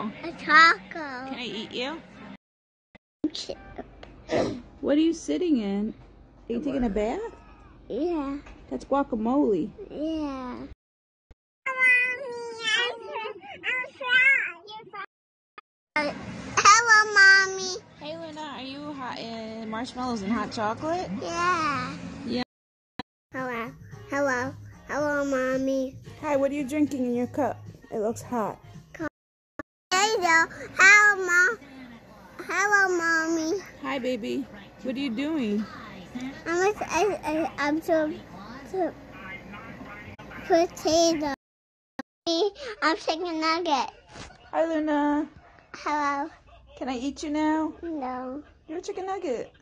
A taco. Can I eat you? Chip. What are you sitting in? Are you taking a bath? Yeah. That's guacamole. Yeah. Hello, Mommy. Hey, Luna, are you hot in marshmallows and hot chocolate? Yeah. Yeah. Hello. Hello. Hello, Mommy. Hi, what are you drinking in your cup? It looks hot. Hello. Hello, Mom. Hello, Mommy. Hi, baby. What are you doing? I'm some potato. I'm chicken nugget. Hi, Luna. Hello. Can I eat you now? No. You're a chicken nugget.